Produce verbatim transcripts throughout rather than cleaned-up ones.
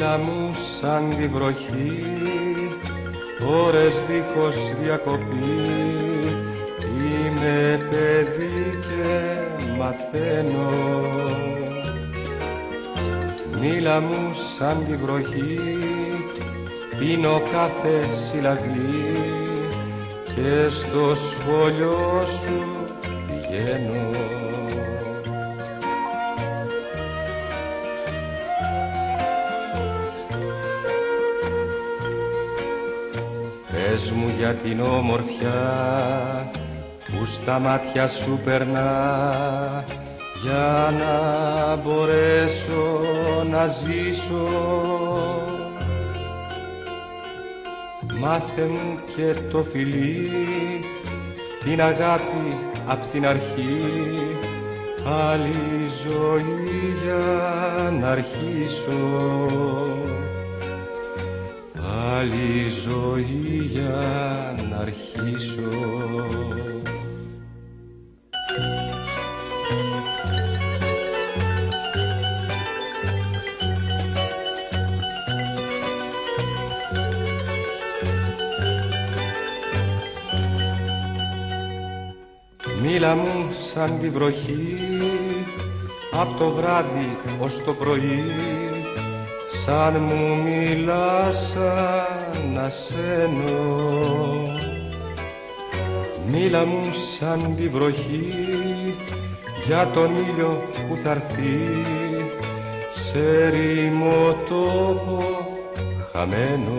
Μίλα μου σαν τη βροχή, ώρες δίχως διακοπή. Είμαι παιδί και μαθαίνω. Μίλα μου σαν τη βροχή, πίνω κάθε συλλαβή και στο σχολείο σου πηγαίνω. Πες μου για την όμορφιά που στα μάτια σου περνά, για να μπορέσω να ζήσω. Μάθε μου και το φιλί, την αγάπη απ' την αρχή, άλλη ζωή για να αρχίσω. Άλλη ζωή για να αρχίσω. Μίλα μου σαν τη βροχή, απ' το βράδυ ως το πρωί, σαν μου μιλάς σαν ασένω. Μίλα μου σαν τη βροχή, για τον ήλιο που θa'ρθεί σε ερήμο τόπο χαμένο.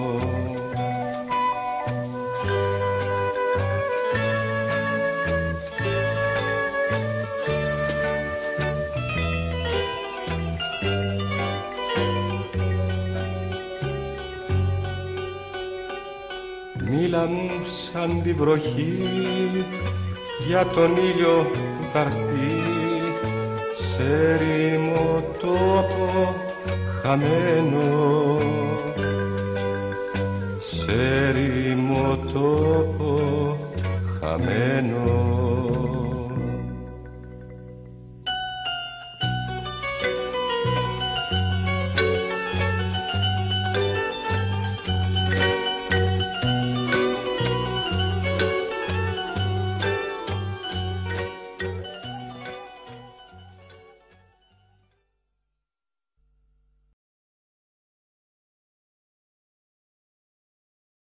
Μίλα μου σαν τη βροχή, για τον ήλιο που θa'ρθεί σε ερήμο τόπο χαμένο. Σε ερήμο τόπο χαμένο.